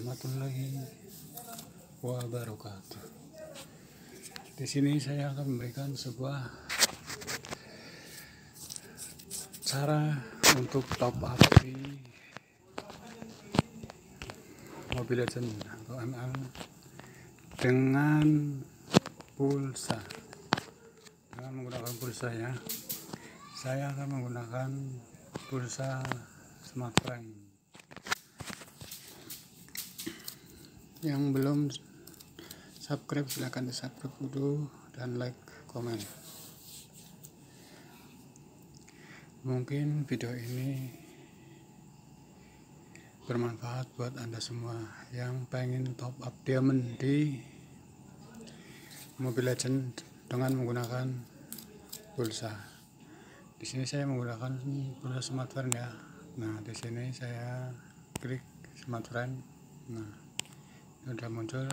warahmatullahi wabarakatuh. Di sini saya akan memberikan sebuah cara untuk top up di Mobile Legends atau ML dengan pulsa. Dengan menggunakan pulsa ya. Saya akan menggunakan pulsa Smartfren. Yang belum subscribe silahkan di subscribe dulu dan like, komen. Mungkin video ini bermanfaat buat Anda semua yang pengen top up diamond di Mobile Legends dengan menggunakan pulsa. Di sini saya menggunakan pulsa Smartfren ya. Nah, di sini saya klik Smartfren. Nah, sudah muncul.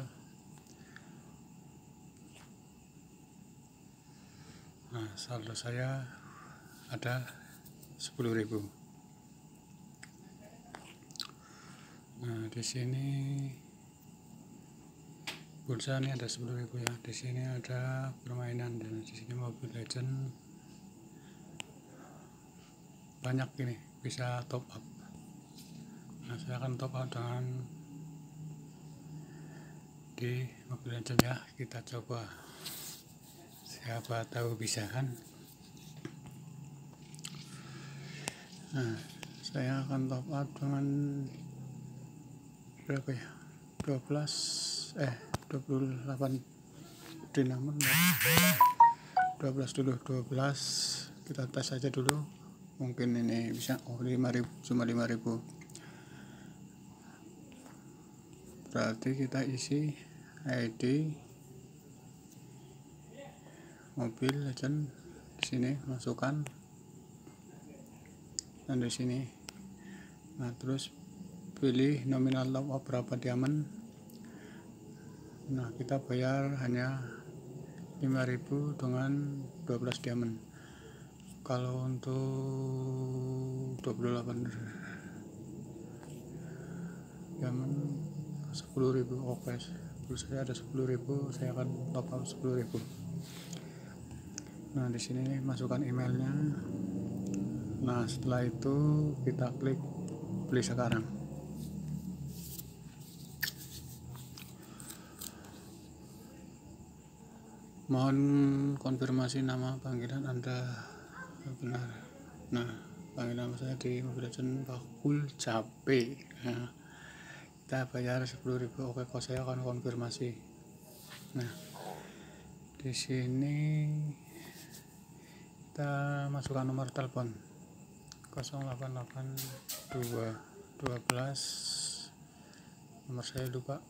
Nah, saldo saya ada 10.000. Nah, di sini pulsa ini ada 10.000 ya. Di sini ada permainan dan di sini Mobile Legends banyak ini bisa top up. Nah, saya akan top up dengan di Mobile Legends ya. Kita coba, siapa tahu bisa kan. Nah, saya akan top up dengan berapa ya, 28 dinamon 12 dulu, 12 kita tes aja dulu, mungkin ini bisa 5.000, cuma 5.000, berarti kita isi ID Mobile Legends di sini, masukkan dan di sini. Nah, terus pilih nominal top up berapa diamond. Nah, kita bayar hanya 5.000 dengan 12 diamond. Kalau untuk 28 diamond 10.000. Oke, saya ada 10.000, saya akan top up 10.000. Nah, di sini masukkan emailnya. Nah, setelah itu kita klik beli sekarang. Mohon konfirmasi nama panggilan Anda benar. Nah, panggilan saya di Mobile Legends Bakul Cabe. Nah, kita bayar 10.000. Oke, kok saya akan konfirmasi. Nah, di sini kita masukkan nomor telepon 0882 12, nomor saya lupa.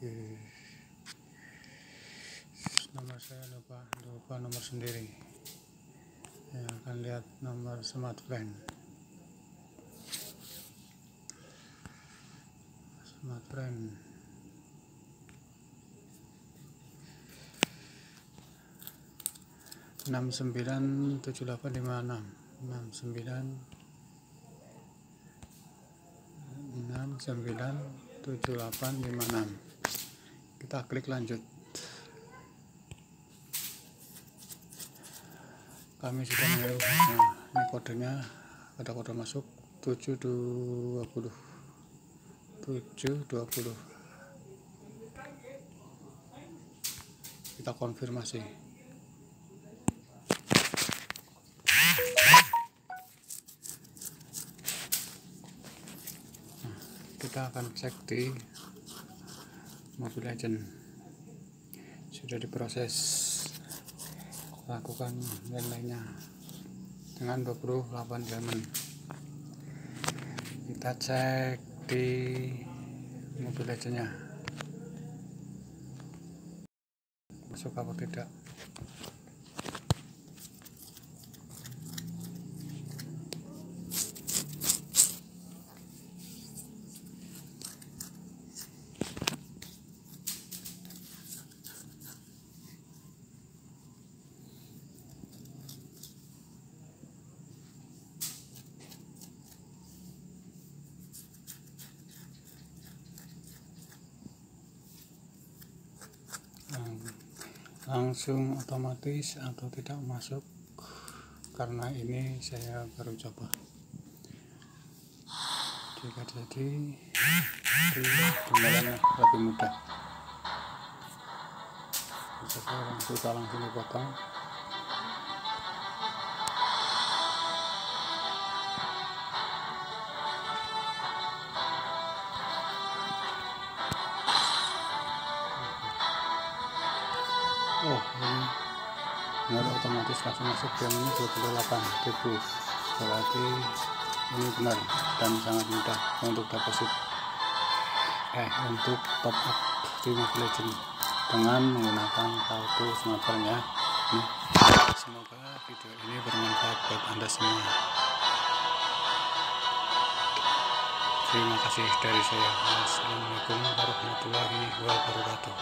Nomor saya lupa nomor sendiri. Ya, akan lihat nomor Smartfren. Smartfren 697856 697856. Kita klik lanjut. Kami sudah menaruh. Nah, ini kodenya, ada kode masuk 720. Kita konfirmasi. Nah, kita akan cek di Mobile Legends sudah diproses. Lakukan nilainya dengan 28 diamond. Kita cek di Mobile Legends-nya masuk apa tidak. langsung otomatis atau tidak masuk, karena ini saya baru coba. Jika jadi penggunaannya lebih mudah, kita langsung dipotong. Oh, ini benar otomatis langsung masuk jam ini 28.000, berarti ini benar dan sangat mudah untuk deposit untuk top up di Mobile Legends dengan menggunakan kartu smartphone ya. Semoga video ini bermanfaat buat Anda semua. Terima kasih dari saya. Wassalamualaikum warahmatullahi wabarakatuh.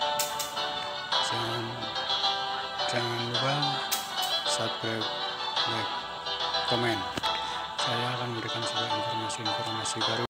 Jangan lupa subscribe, like, komen. Saya akan memberikan sebuah informasi baru